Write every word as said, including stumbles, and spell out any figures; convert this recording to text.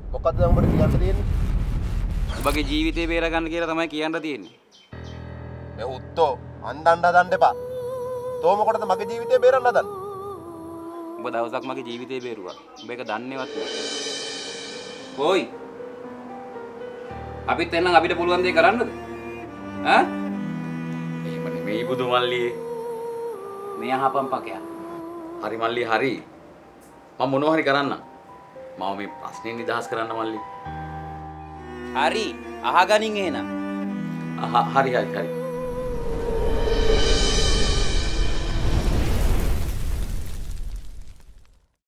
මොකද්ද උඹට කියන්න තියෙන්නේ? ඔබගේ ජීවිතේ බේරගන්න කියලා තමයි කියන්න තියෙන්නේ. මේ උත්තෝ අඬන්න හදන්න එපා. තෝ මොකටද මගේ ජීවිතේ බේරන්න හදන්නේ? ඔබ දවසක් මගේ ජීවිතේ බේරුවා. ඔබ ඒක දන්නේවත් නෑ. කොයි? අපිත් එන්නම් අපිට පුළුවන් දේ කරන්නද? ඈ? එහෙම නෙමෙයි බුදු මල්ලියේ. මේ අහපම් පකයක්. හරි මල්ලි හරි. මම මොනවා හරි කරන්නම්. මම මේ ප්‍රශ්නේ නිදහස් කරන්න මල්ලි. හරි අහගනින් එහෙනම්. හරි හරි හරි.